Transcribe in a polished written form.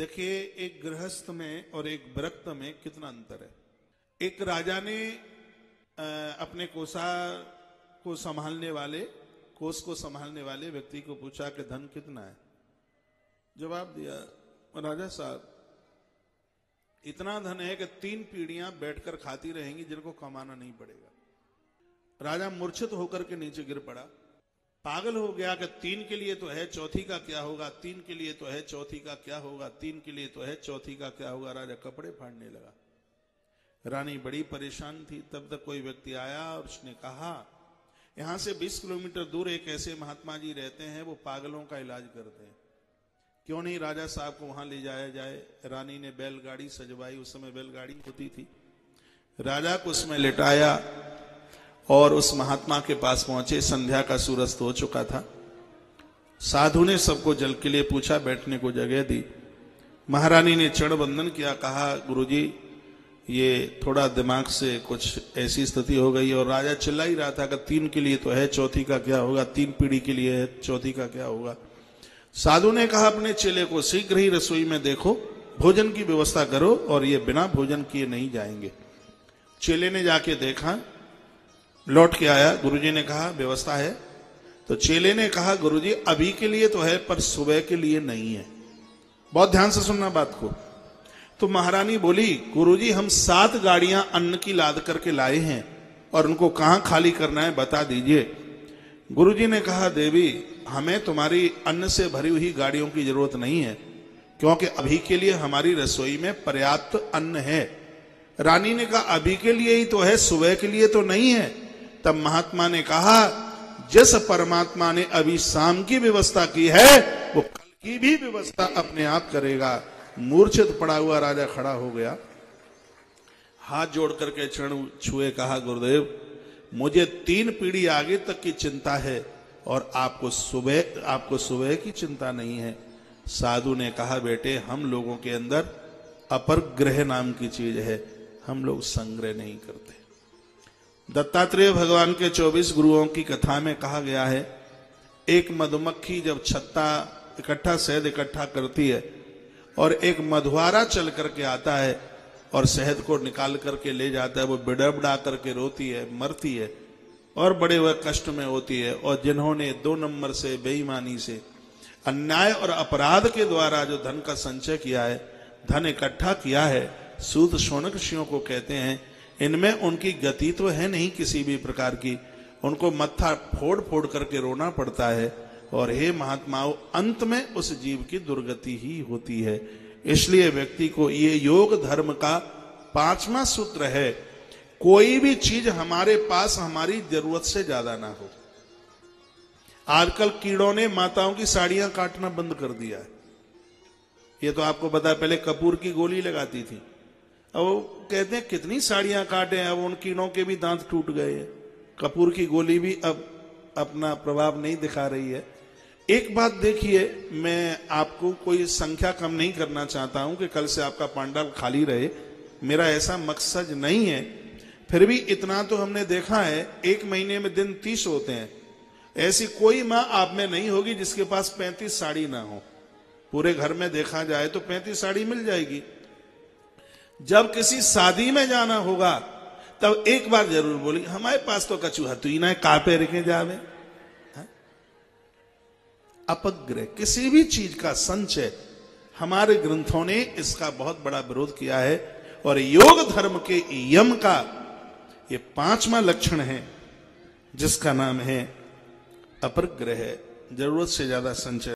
देखिए, एक गृहस्थ में और एक विरक्त में कितना अंतर है। एक राजा ने अपने कोष को संभालने वाले व्यक्ति को पूछा कि धन कितना है। जवाब दिया, राजा साहब इतना धन है कि 3 पीढ़ियां बैठकर खाती रहेंगी जिनको कमाना नहीं पड़ेगा। राजा मूर्छित होकर के नीचे गिर पड़ा, पागल हो गया कि 3 के लिए तो है, चौथी का क्या होगा, 3 के लिए तो है, चौथी का क्या होगा, 3 के लिए तो है, चौथी का क्या होगा। राजा कपड़े फाड़ने लगा। रानी बड़ी परेशान थी। तब तक कोई व्यक्ति आया और उसने कहा, यहां से 20 किलोमीटर दूर एक ऐसे महात्मा जी रहते हैं, वो पागलों का इलाज करते हैं, क्यों नहीं राजा साहब को वहां ले जाया जाए। रानी ने बैलगाड़ी सजवाई, उस समय बैलगाड़ी होती थी। राजा को उसमें लिटाया और उस महात्मा के पास पहुंचे। संध्या का सूरज हो चुका था। साधु ने सबको जल के लिए पूछा, बैठने को जगह दी। महारानी ने चरण वंदन किया, कहा गुरुजी ये थोड़ा दिमाग से कुछ ऐसी स्थिति हो गई। और राजा चिल्ला ही रहा था कि 3 के लिए तो है, चौथी का क्या होगा, 3 पीढ़ी के लिए है, चौथी का क्या होगा। साधु ने कहा, अपने चेले को शीघ्र ही रसोई में देखो, भोजन की व्यवस्था करो, और ये बिना भोजन किए नहीं जाएंगे। चेले ने जाके देखा, लौट के आया। गुरुजी ने कहा व्यवस्था है। तो चेले ने कहा, गुरुजी अभी के लिए तो है पर सुबह के लिए नहीं है। बहुत ध्यान से सुनना बात को। तो महारानी बोली, गुरुजी हम 7 गाड़ियां अन्न की लाद करके लाए हैं और उनको कहां खाली करना है बता दीजिए। गुरुजी ने कहा, देवी हमें तुम्हारी अन्न से भरी हुई गाड़ियों की जरूरत नहीं है, क्योंकि अभी के लिए हमारी रसोई में पर्याप्त अन्न है। रानी ने कहा, अभी के लिए ही तो है, सुबह के लिए तो नहीं है। तब महात्मा ने कहा, जिस परमात्मा ने अभी शाम की व्यवस्था की है, वो कल की भी व्यवस्था अपने आप करेगा। मूर्छित पड़ा हुआ राजा खड़ा हो गया, हाथ जोड़ करके चरण छुए, कहा गुरुदेव मुझे 3 पीढ़ी आगे तक की चिंता है और आपको सुबह की चिंता नहीं है। साधु ने कहा, बेटे हम लोगों के अंदर अपरग्रह नाम की चीज है, हम लोग संग्रह नहीं करते। दत्तात्रेय भगवान के 24 गुरुओं की कथा में कहा गया है, एक मधुमक्खी जब छत्ता इकट्ठा शहद इकट्ठा करती है और एक मधुआरा चल करके आता है और शहद को निकाल करके ले जाता है, वो बिड़बड़ा करके रोती है, मरती है और बड़े वह कष्ट में होती है। और जिन्होंने 2 नंबर से, बेईमानी से, अन्याय और अपराध के द्वारा जो धन का संचय किया है, धन इकट्ठा किया है, सूत शौनक ऋषियों को कहते हैं, इनमें उनकी गति तो है नहीं किसी भी प्रकार की, उनको मत्था फोड़ फोड़ करके रोना पड़ता है। और हे महात्माओं, अंत में उस जीव की दुर्गति ही होती है। इसलिए व्यक्ति को ये योग धर्म का 5वां सूत्र है, कोई भी चीज हमारे पास हमारी जरूरत से ज्यादा ना हो। आजकल कीड़ों ने माताओं की साड़ियां काटना बंद कर दिया है। ये तो आपको पता है, पहले कपूर की गोली लगाती थी, अब वो कहते हैं कितनी साड़ियां काटे, अब उन कीड़ों के भी दांत टूट गए हैं। कपूर की गोली भी अब अपना प्रभाव नहीं दिखा रही है। एक बात देखिए, मैं आपको कोई संख्या कम नहीं करना चाहता हूं कि कल से आपका पांडाल खाली रहे, मेरा ऐसा मकसद नहीं है। फिर भी इतना तो हमने देखा है, 1 महीने में दिन 30 होते हैं। ऐसी कोई मां आप में नहीं होगी जिसके पास 35 साड़ी ना हो। पूरे घर में देखा जाए तो 35 साड़ी मिल जाएगी। जब किसी शादी में जाना होगा तब एक बार जरूर बोली, हमारे पास तो कछु हतुई ना कापे रखे जावे। अपग्रह, किसी भी चीज का संचय, हमारे ग्रंथों ने इसका बहुत बड़ा विरोध किया है। और योग धर्म के यम का ये 5वां लक्षण है, जिसका नाम है अपग्रह, जरूरत से ज्यादा संचय।